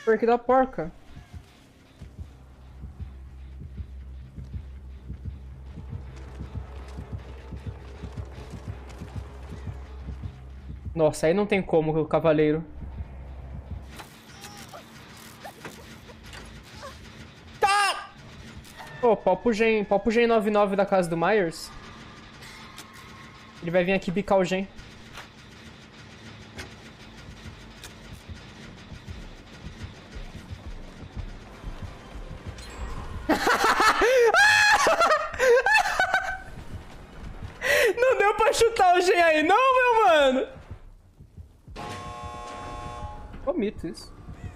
Porco da porca. Nossa, aí não tem como o cavaleiro. Tá! Pô, Popo Gen 99 da casa do Myers. Ele vai vir aqui bicar o Gen. Não deu pra chutar o Gen aí não, meu mano! Omito isso.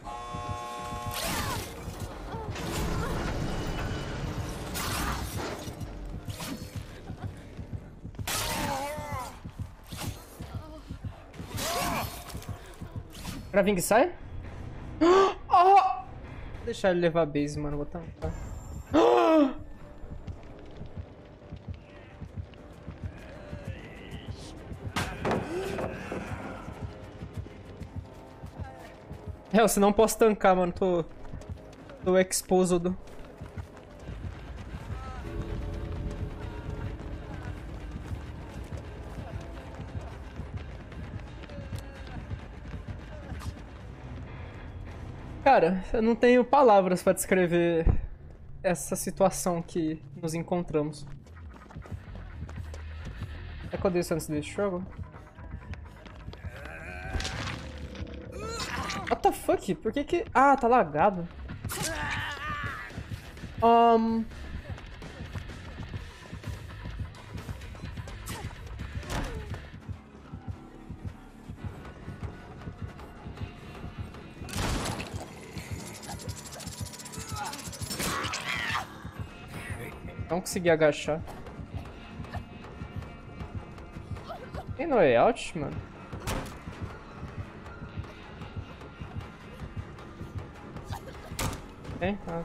Pra vir que sai? Oh! Vou deixar ele levar a base, mano. Vou tampar. É, eu não posso tancar, mano. Tô exposed. Cara, eu não tenho palavras pra descrever essa situação que nos encontramos. É quando isso antes desse jogo? What the fuck? Por que que... Ah, tá lagado. Não consegui agachar. Tem no layout, mano? Tem? Ah.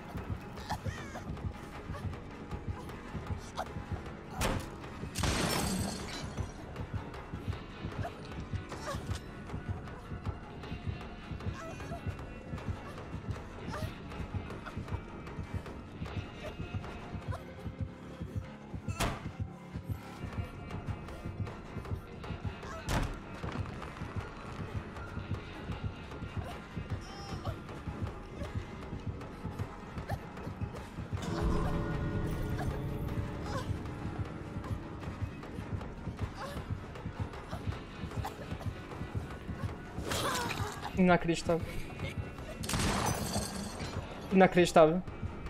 Inacreditável. Inacreditável.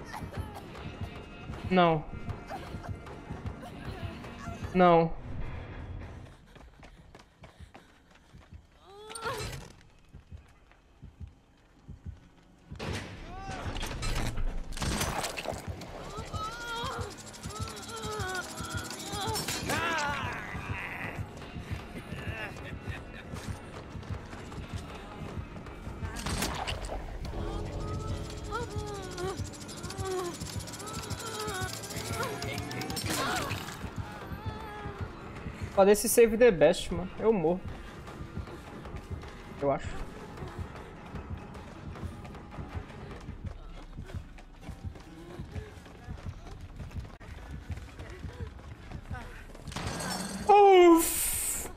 Não. Não. Fazer esse save the best, mano. Eu morro. Eu acho. Uff.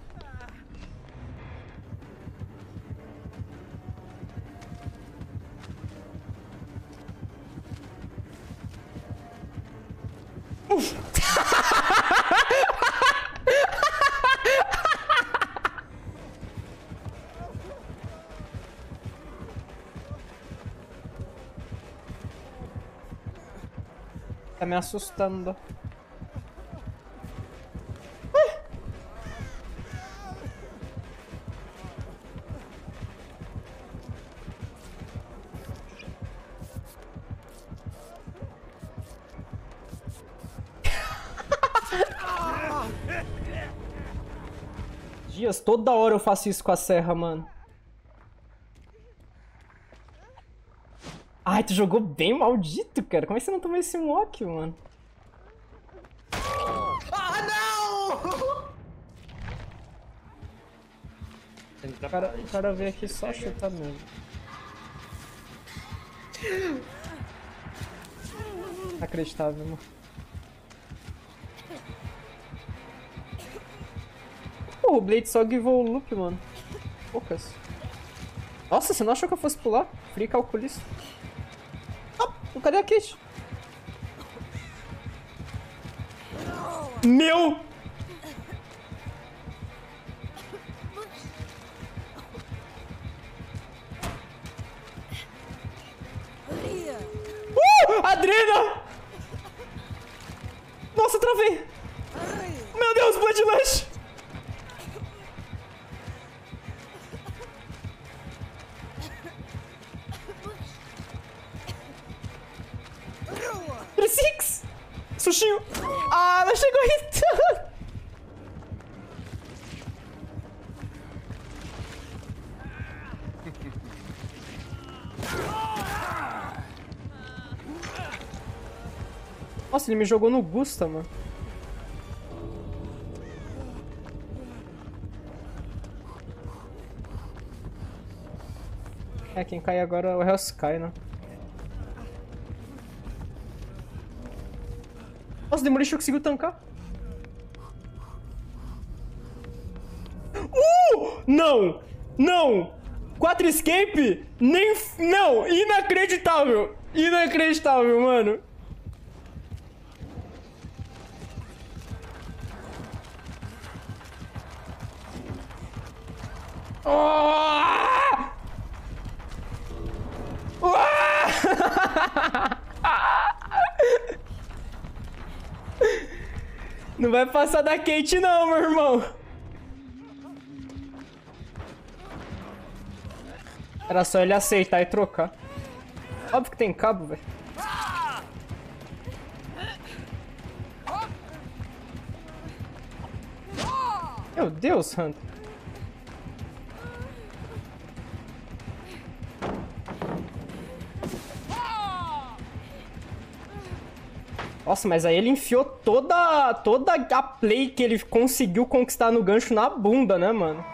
Uff. Tá me assustando. Dias, toda hora eu faço isso com a serra, mano. Ai, tu jogou bem, maldito, cara. Como é que você não tomou esse walk, mano? Ah, não! O cara veio aqui só chutar mesmo. Inacreditável, mano. Pô, o Blade só givou o loop, mano. Poucas. Nossa, você não achou que eu fosse pular? Free calculista. Ah, cadê a Kate? Meu! Adrena! Nossa, travei! Meu Deus, Bloodlush! Six! Sushinho! Ah, ela chegou irritando! Nossa, ele me jogou no Gusta, mano. É, quem cai agora é o Hellsky, né? Nossa, o Demolition conseguiu tancar. Não! Não! 4 escape? Nem... Não! Inacreditável! Inacreditável, mano. Não vai passar da Kate não, meu irmão. Era só ele aceitar e trocar. Óbvio que tem cabo, velho. Meu Deus, Hunter. Nossa, mas aí ele enfiou toda a play que ele conseguiu conquistar no gancho na bunda, né, mano?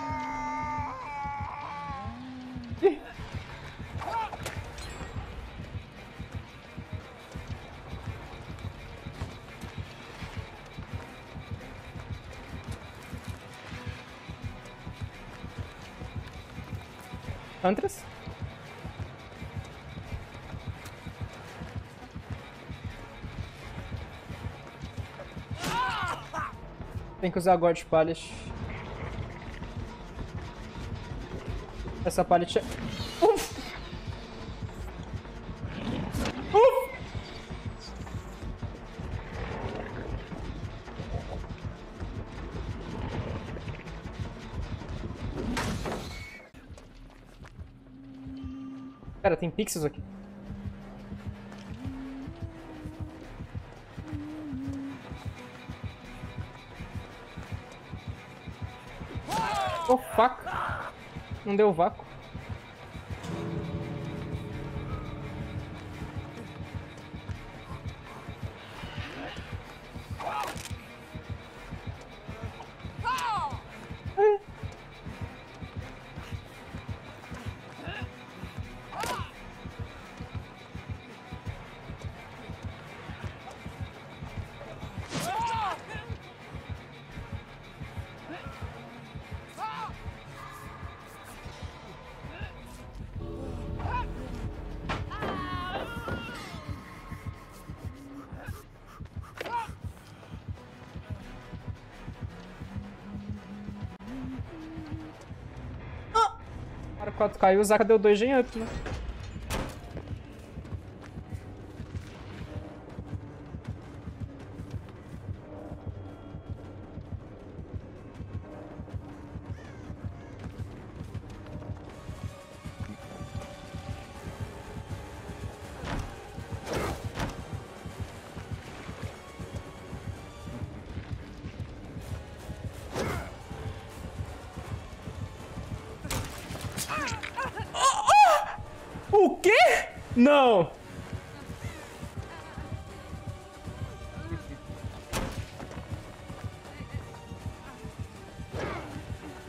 Huntress? Tem que usar God Pallet. Essa pallet é... Uf! Uf! Cara, tem pixels aqui. Oh, fuck. Não deu vácuo. Para 4 caiu, o Zaka deu 2 gen up, né? O quê? Não!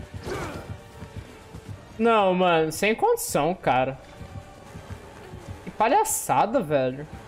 Não, mano, sem condição, cara. palhaçada, velho.